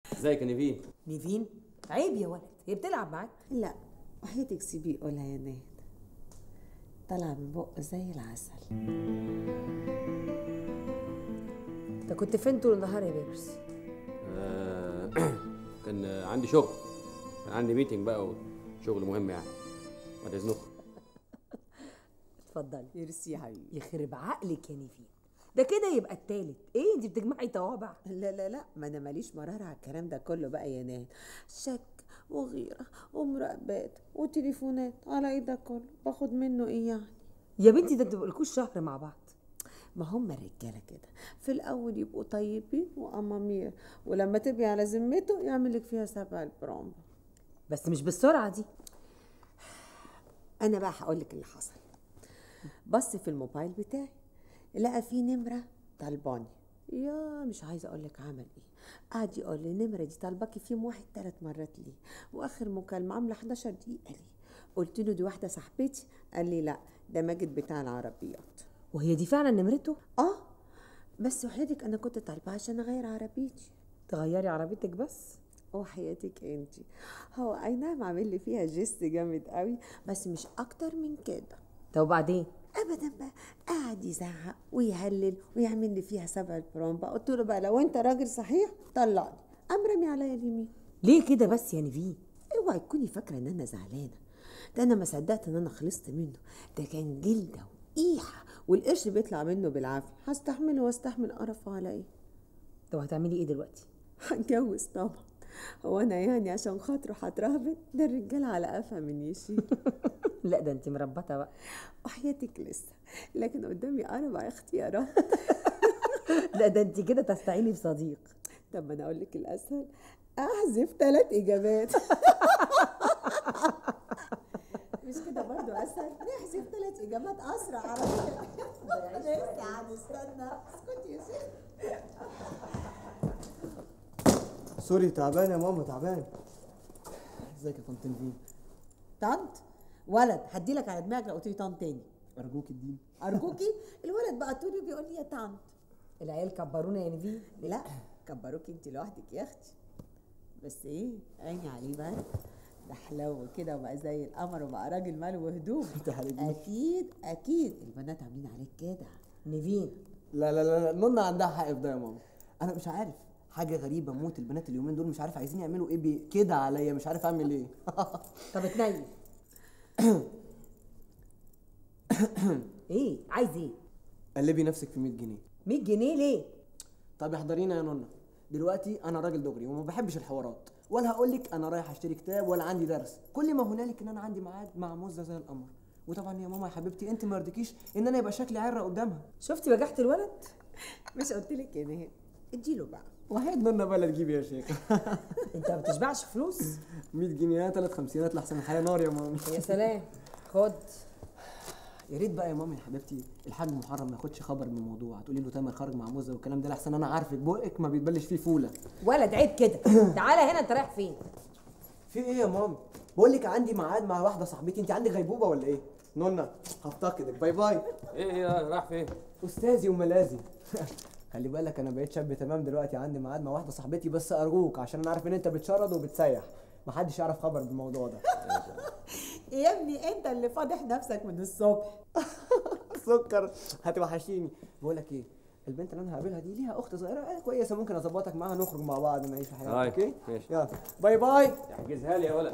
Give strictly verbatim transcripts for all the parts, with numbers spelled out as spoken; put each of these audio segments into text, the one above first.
ازيك يا نيفين؟ نيفين؟ عيب يا ولد، هي بتلعب معاك؟ لا وحياتك سيبيه يقولها يا ناد، طالعه من بقه زي العسل. انت كنت فين طول النهار يا بيبرس؟ آه كان عندي شغل، كان عندي ميتنج بقى وشغل مهم يعني. بعد اذنكم. اتفضلي. ميرسي يا حبيبي. يخرب عقلك يا نيفين، ده كده يبقى التالت. ايه انت بتجمعي توابع؟ لا لا لا، ما انا ماليش مرار على الكلام ده كله بقى يا ناد. شك وغيره ومراقبات وتليفونات على ايه ده كله؟ باخد منه ايه يعني؟ يا بنتي ده انتوا بقالكوش شهر مع بعض. ما هم الرجاله كده، في الاول يبقوا طيبين وامامير، ولما تبقي على ذمته يعمل لك فيها سبع البرومبا. بس مش بالسرعه دي. انا بقى هقول لك اللي حصل. بص في الموبايل بتاعي لقى فيه نمره طالباني، يا مش عايزه اقول لك عمل ايه. قعد يقول لي النمره دي طالباكي في يوم واحد ثلاث مرات ليه، واخر مكالمه عامله احداشر دقيقه ليه. قلت له دي واحده صاحبتي، قال لي لا ده ماجد بتاع العربيات. وهي دي فعلا نمرته؟ اه بس وحياتك انا كنت طالبه عشان اغير عربيتي. تغيري عربيتك بس؟ وحياتك انتي هو اي نعم عامل لي فيها جيست جامد قوي، بس مش اكتر من كده. طب وبعدين؟ ابدا بقى قاعد يزعق ويهلل ويعمل لي فيها سبع البرومبا. قلت له بقى لو انت راجل صحيح طلقني. قام رمي عليا اليمين. ليه كده بس يا نيفين؟ اوعي تكوني فاكره ان انا زعلانه، ده انا ما صدقت ان انا خلصت منه. ده كان جلده وقيحه والقرش بيطلع منه بالعافيه. هستحمله واستحمل قرفه على ايه؟ طب هتعملي ايه دلوقتي؟ هتجوز طبعا. هو انا يعني عشان خاطره هترهبط؟ ده الرجاله على قفا من يشيل. لا ده انت مربطه بقى. وحياتك لسه، لكن قدامي اربع اختيارات. لا ده انت كده تستعيني بصديق. طب ما انا اقول لك الاسهل، احذف ثلاث اجابات. مش كده برضو اسهل؟ نحذف ثلاث اجابات اسرع على فكره. لسه هنستنى. اسكتي يا شيخ. سوري تعبان يا ماما تعبان. ازيك يا طنط نيفين؟ طنط؟ ولد هديلك على دماغك لو قلت لي طنط تاني. ارجوك اديني. ارجوكي؟ الولد بقى طولي بيقول لي يا طنط. العيال كبرونا يا نيفين. لا كبروكي انت لوحدك يا اختي. بس ايه عيني عليه بقى، ده حلو كده وبقى زي القمر وبقى راجل ماله وهدوم. اكيد اكيد البنات عاملين عليك كده. نيفين لا لا لا نونا عندها حق في ده يا ماما. انا مش عارف، حاجه غريبه موت البنات اليومين دول، مش عارف عايزين يعملوا ايه بي كده عليا، مش عارف اعمل ايه. طب اتنين. ايه عايز ايه؟ قلبي نفسك في مية جنيه. مية جنيه ليه؟ طب احضرينا يا نونا، دلوقتي انا راجل دغري وما بحبش الحوارات، ولا هقول لك انا رايح اشتري كتاب ولا عندي درس. كل ما هنالك ان انا عندي ميعاد مع مزه زي القمر. وطبعا يا ماما يا حبيبتي انت ما يرضيكيش ان انا يبقى شكلي عره قدامها. شفتي بجحت الولد؟ مش قلت لك يا نهاد اديله بقى. وحيد نونا بقى لا تجيبي يا شيخ. انت ما بتشبعش فلوس؟ مية جنيه ثلاث خمسينات لحسن الحياه نار يا ماما. يا سلام خد. يا ريت بقى يا ماما يا حبيبتي الحاج محرم ما ياخدش خبر من الموضوع. هتقولي له تامر خرج مع موزه والكلام ده، لحسن انا عارفك بقك ما بيتبلش فيه فوله. ولد عيب كده. تعالى هنا، انت رايح فين؟ في ايه يا ماما؟ بقول لك عندي ميعاد مع واحده صاحبتي. انت عندك غيبوبه ولا ايه؟ نونا هفتقدك، باي باي. ايه ايه رايح فين؟ استاذي وملاذي. خلي بالك انا بقيت شاب تمام دلوقتي، عندي ميعاد مع واحده صاحبتي، بس ارجوك عشان انا عارف ان انت بتشرد وبتسيح، محدش يعرف خبر بالموضوع ده. يا ابني انت اللي فاضح نفسك من الصبح. سكر هتوحشيني. بقول لك ايه، البنت اللي انا هقابلها دي ليها اخت صغيره آه كويسه، ممكن اظبطك معاها نخرج مع بعض نعيش حياتنا. اوكي ماشي يلا باي باي. احجزها لي يا ولد.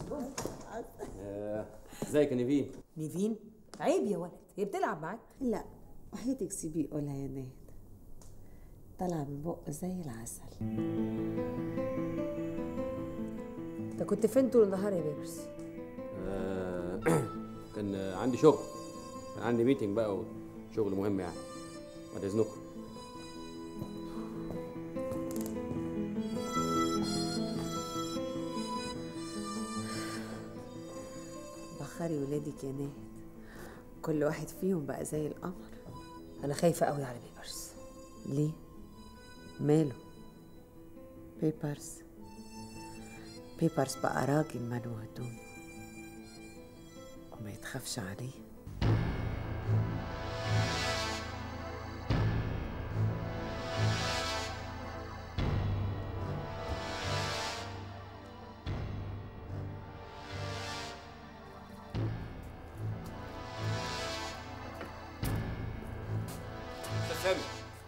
ازيك يا نيفين؟ نيفين؟ عيب يا ولد، هي بتلعب معاك؟ لا وحياتك سيبيه يقولها يا ناد، طالعه من بقه زي العسل. انت كنت فين طول النهار يا بيبرس؟ آه كان عندي شغل، كان عندي ميتنج بقى وشغل مهم يعني. بعد اذنكم. بخري ولادك يا ناد، كل واحد فيهم بقى زي القمر. انا خايفه قوي على بيبرس. ليه؟ ماله؟ بيبرس بيبرس بقى راجل ماله هدوم وما يتخافش عليه. سامي.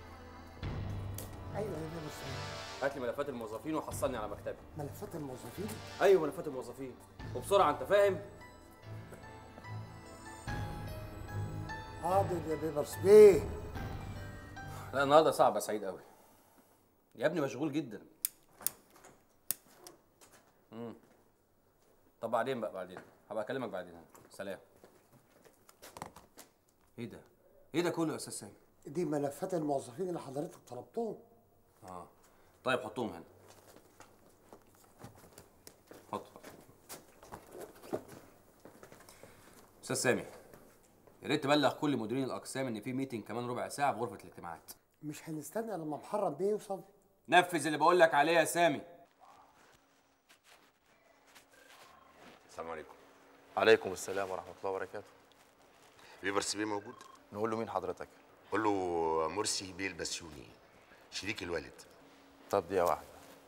ايوه يا بيه بس. هات لي ملفات الموظفين وحصلني على مكتبي. ملفات الموظفين؟ ايوه ملفات الموظفين وبسرعه، انت فاهم؟ حاضر يا بيبرس بيه. لا النهارده صعب يا سعيد قوي يا ابني، مشغول جدا. امم طب بعدين بقى، بعدين هبقى اكلمك بعدين. سلام. ايه ده؟ ايه ده كله يا استاذ سامي؟ دي ملفات الموظفين اللي حضرتك طلبتهم. اه طيب حطهم هنا. حط. استاذ سامي، يا ريت تبلغ كل مديرين الاقسام ان في ميتنج كمان ربع ساعه في غرفه الاجتماعات. مش هنستنى لما محرم بيه يوصل؟ نفذ اللي بقول لك عليه يا سامي. السلام عليكم. عليكم السلام ورحمة الله وبركاته. بيبرس بيه موجود؟ نقول له مين حضرتك؟ قول له مرسي بيه البسيوني، شريك الوالد. طب دقيقة واحدة.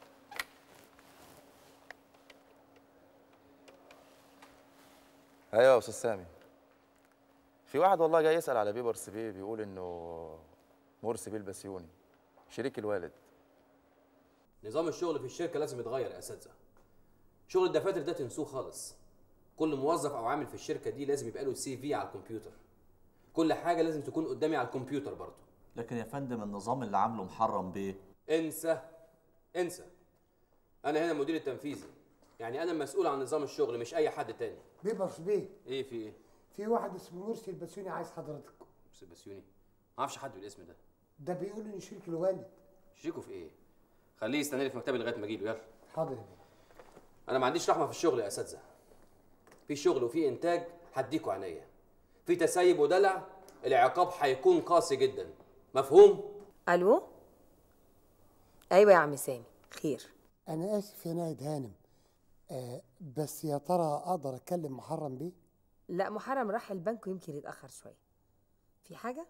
أيوة يا أستاذ سامي. في واحد والله جاي يسأل على بيبرس بيه، بيقول إنه مرسي بيه البسيوني شريك الوالد. نظام الشغل في الشركه لازم يتغير يا اساتذه. شغل الدفاتر ده تنسوه خالص. كل موظف او عامل في الشركه دي لازم يبقى له سي في على الكمبيوتر. كل حاجه لازم تكون قدامي على الكمبيوتر برضه. لكن يا فندم النظام اللي عامله محرم بيه. انسى انسى. انا هنا المدير التنفيذي، يعني انا مسؤول عن نظام الشغل مش اي حد تاني. بيبرس بيه، ايه في ايه؟ في واحد اسمه مرسي البسيوني عايز حضرتك. مرسي البسيوني؟ ما اعرفش حد بالاسم ده. ده بيقول انه شريك الوالد. شريكه في ايه؟ خليه يستناني في مكتبي لغايه ما اجيله. يلا. حاضر يا بيه. انا ما عنديش رحمه في الشغل يا اساتذه. في شغل وفي انتاج هديكوا عينيا. في تسيب ودلع العقاب هيكون قاسي جدا. مفهوم؟ الو. ايوه يا عم سامي، خير؟ انا اسف يا ناهد هانم، آه بس يا ترى اقدر اتكلم محرم بيه؟ لا محرم راح البنك ويمكن يتاخر شويه. في حاجه؟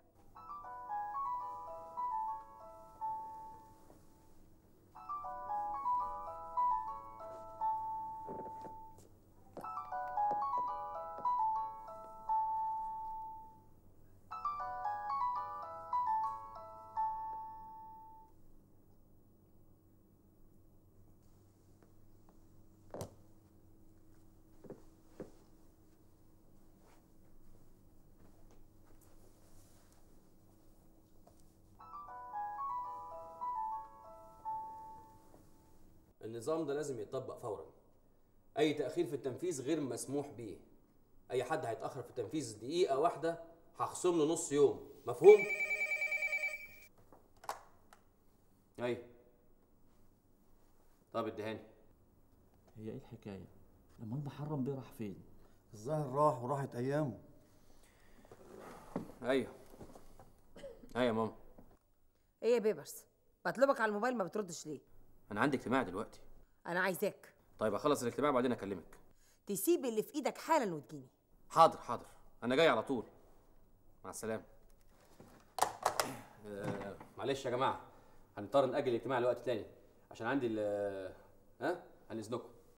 النظام ده لازم يتطبق فورا. اي تاخير في التنفيذ غير مسموح بيه. اي حد هيتاخر في التنفيذ دقيقه واحده هخصم له نص يوم. مفهوم؟ ايوه. طب اديهاني. هي ايه الحكايه؟ لما المحرم بيه راح فين؟ الظاهر راح وراحت ايامه. ايوه ايوه يا ماما. ايه يا بيبرس؟ بطلبك على الموبايل ما بتردش ليه؟ انا عندي اجتماع دلوقتي. انا عايزاك طيب اخلص الاجتماع وبعدين اكلمك. تسيب اللي في ايدك حالا وتجيني. حاضر حاضر، انا جاي على طول. مع السلامه. آه معلش يا جماعه، هنضطر ناجل الاجتماع لوقت تاني عشان عندي ال ها عن اذنكم.